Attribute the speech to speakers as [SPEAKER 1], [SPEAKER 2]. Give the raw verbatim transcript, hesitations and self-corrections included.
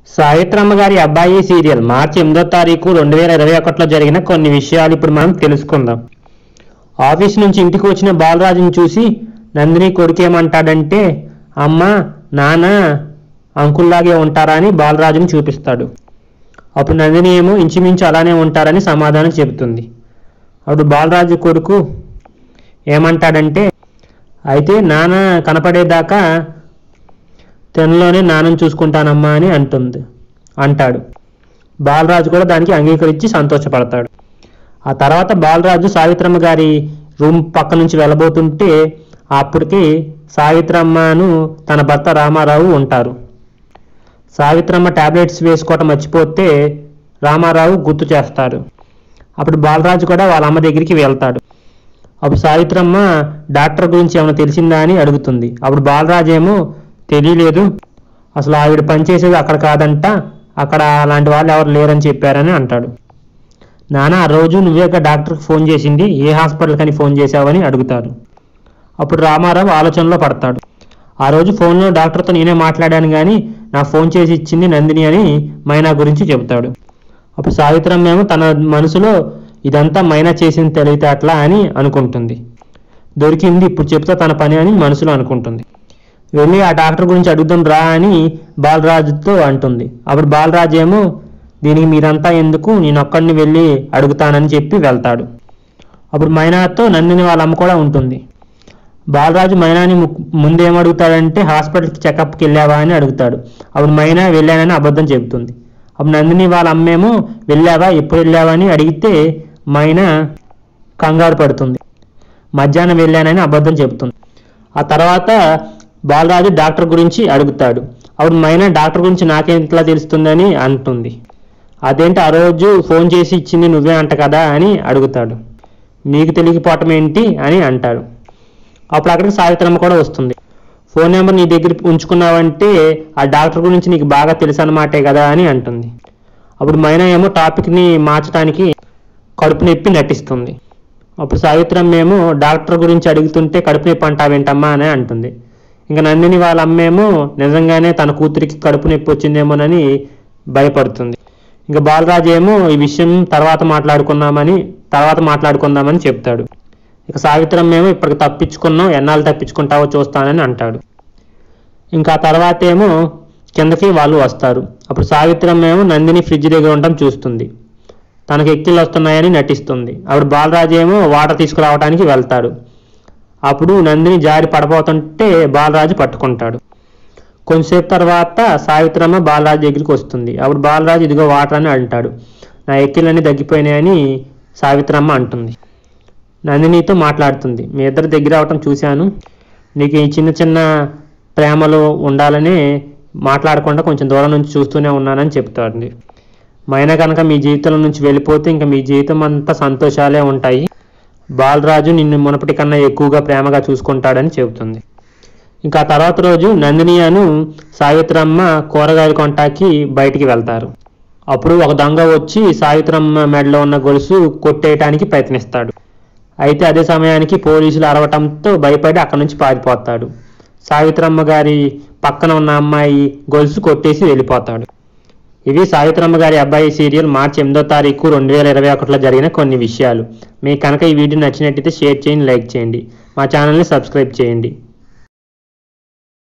[SPEAKER 1] సావిత్రమ్మ గారి అబ్బాయి సీరియల్ మార్చి ఎనిమిదో తారీఖు రెండు వేల ఇరవై ఒకటిలో జరిగిన కొన్ని విషయాలు ఇప్పుడు మనం తెలుసుకుందాం. ఆఫీస్ నుంచి ఇంటికి వచ్చిన బాలరాజుని చూసి నందిని కొడుకేమంటాడంటే, అమ్మ నాన్న అంకుల్లాగే ఉంటారా అని బాలరాజుని చూపిస్తాడు. అప్పుడు నందిని ఏమో ఇంచుమించు అలానే ఉంటారని సమాధానం చెబుతుంది. అప్పుడు బాలరాజు కొడుకు ఏమంటాడంటే, అయితే నాన్న కనపడేదాకా తనలోనే నాన్నని చూసుకుంటానమ్మా అని అంటుంది అంటాడు. బాలరాజు కూడా దానికి అంగీకరించి సంతోషపడతాడు. ఆ తర్వాత బాలరాజు సావిత్రమ్మ గారి రూమ్ పక్క నుంచి వెళ్ళబోతుంటే అప్పటికి సావిత్రమ్మను తన భర్త రామారావు ఉంటారు. సావిత్రమ్మ టాబ్లెట్స్ వేసుకోవటం మర్చిపోతే రామారావు గుర్తు చేస్తాడు. అప్పుడు బాలరాజు కూడా వాళ్ళ అమ్మ దగ్గరికి వెళ్తాడు. అప్పుడు సావిత్రమ్మ డాక్టర్ గురించి ఏమైనా తెలిసిందా అని అడుగుతుంది. అప్పుడు బాలరాజు ఏమో తెలియలేదు, అసలు ఆవిడ పనిచేసేది అక్కడ కాదంట, అక్కడ అలాంటి వాళ్ళు ఎవరు లేరని చెప్పారని అంటాడు. నాన్న ఆ రోజు నువ్వే డాక్టర్కి ఫోన్ చేసింది, ఏ హాస్పిటల్కి అని ఫోన్ చేశావని అడుగుతాడు. అప్పుడు రామారావు ఆలోచనలో పడతాడు. ఆ రోజు ఫోన్లో డాక్టర్తో నేనే మాట్లాడాను కానీ నా ఫోన్ చేసి ఇచ్చింది నందిని అని మైనా గురించి చెబుతాడు. అప్పుడు సావిత్రమ్మ ఏమో తన మనసులో ఇదంతా మైనా చేసింది తెలియతే అట్లా అని అనుకుంటుంది. దొరికింది ఇప్పుడు చెప్తా తన పని అని మనసులో అనుకుంటుంది. వెళ్ళి ఆ డాక్టర్ గురించి అడుగుదాం రా అని బాలరాజుతో అంటుంది. అప్పుడు బాలరాజు ఏమో దీనికి మీరంతా ఎందుకు, నేను ఒక్కడిని వెళ్ళి అడుగుతానని చెప్పి వెళ్తాడు. అప్పుడు మైనాతో నందిని వాళ్ళ అమ్మ కూడా ఉంటుంది. బాలరాజు మైనాని ముందేమడుగుతాడంటే హాస్పిటల్కి చెకప్కి వెళ్ళావా అని అడుగుతాడు. అప్పుడు మైనా వెళ్ళానని అబద్ధం చెబుతుంది. అప్పుడు నందిని వాళ్ళ అమ్మేమో వెళ్ళావా, ఎప్పుడు వెళ్ళావా అని అడిగితే మైనా కంగారు పడుతుంది. మధ్యాహ్నం వెళ్ళానని అబద్ధం చెబుతుంది. ఆ తర్వాత బాలరాజు డాక్టర్ గురించి అడుగుతాడు. అప్పుడు మైనా డాక్టర్ గురించి నాకేం ఇట్లా తెలుస్తుందని అంటుంది. అదేంటి ఆ రోజు ఫోన్ చేసి ఇచ్చింది నువ్వే అంట కదా అని అడుగుతాడు. నీకు తెలియకపోవటం ఏంటి అని అంటాడు. అప్పుడు అక్కడికి సావిత్రమ్మ కూడా వస్తుంది. ఫోన్ నెంబర్ నీ దగ్గర ఉంచుకున్నావంటే ఆ డాక్టర్ గురించి నీకు బాగా తెలుసు అన్నమాటే కదా అని అంటుంది. అప్పుడు మైనా ఏమో టాపిక్ని మార్చడానికి కడుపు నొప్పి నటిస్తుంది. అప్పుడు సావిత్రమ్మ ఏమో డాక్టర్ గురించి అడుగుతుంటే కడుపు నొప్పి అంటావేంటమ్మా అని అంటుంది. ఇంకా నందిని వాళ్ళ అమ్మేమో నిజంగానే తన కూతురికి కడుపు నొప్పి వచ్చిందేమోనని భయపడుతుంది. ఇంకా బాలరాజు ఏమో ఈ విషయం తర్వాత మాట్లాడుకున్నామని తర్వాత మాట్లాడుకుందామని చెప్తాడు. ఇక సావిత్రమ్మ ఏమో ఇప్పటికి తప్పించుకున్నావు, ఎన్నాళ్ళు తప్పించుకుంటావో చూస్తానని అంటాడు. ఇంకా తర్వాత ఏమో కిందకి వాళ్ళు వస్తారు. అప్పుడు సావిత్రమ్మ ఏమో నందిని ఫ్రిడ్జ్ దగ్గర ఉండటం చూస్తుంది. తనకు ఎక్కిళ్ళు వస్తున్నాయని నటిస్తుంది. అప్పుడు బాలరాజు ఏమో వాటర్ తీసుకురావడానికి వెళ్తాడు. అప్పుడు నందిని జారి పడబోతుంటే బాలరాజు పట్టుకుంటాడు. కొంతసేపు తర్వాత సావిత్రమ్మ బాలరాజు దగ్గరికి వస్తుంది. అప్పుడు బాలరాజు ఇదిగో వాటర్ అని అంటాడు. నా ఎక్కిళ్ళన్నీ తగ్గిపోయినాయని సావిత్రమ్మ అంటుంది. నందినితో మాట్లాడుతుంది. మీ ఇద్దరు దగ్గర అవటం చూశాను, నీకు ఈ చిన్న చిన్న ప్రేమలో ఉండాలని మాట్లాడకుండా కొంచెం దూరం నుంచి చూస్తూనే ఉన్నానని చెప్తాడు. మైనా కనుక మీ జీవితంలో నుంచి వెళ్ళిపోతే ఇంకా మీ జీవితం అంతా సంతోషాలే ఉంటాయి, బాలరాజు నిన్ను మునపటి కన్నా ఎక్కువగా ప్రేమగా చూసుకుంటాడని చెబుతుంది. ఇంకా తర్వాత రోజు నందిని అను సావిత్రమ్మ కూరగాయలు కొంటాకి బయటికి వెళ్తారు. అప్పుడు ఒక దొంగ వచ్చి సావిత్రమ్మ మెడలో ఉన్న గొలుసు కొట్టేయటానికి ప్రయత్నిస్తాడు. అయితే అదే సమయానికి పోలీసులు అరవటంతో భయపడి అక్కడి నుంచి పారిపోతాడు. సావిత్రమ్మ గారి పక్కన ఉన్న అమ్మాయి గొలుసు కొట్టేసి వెళ్ళిపోతాడు. ఇవి సావిత్రమ్మ గారి అబ్బాయి సీరియల్ మార్చి ఎనిమిదో తారీఖు రెండు వేల ఇరవై ఒకటిలో జరిగిన కొన్ని విషయాలు. మీకు కనుక ఈ వీడియో నచ్చినట్టయితే షేర్ చేయండి, లైక్ చేయండి, మా ఛానల్ని సబ్స్క్రైబ్ చేయండి.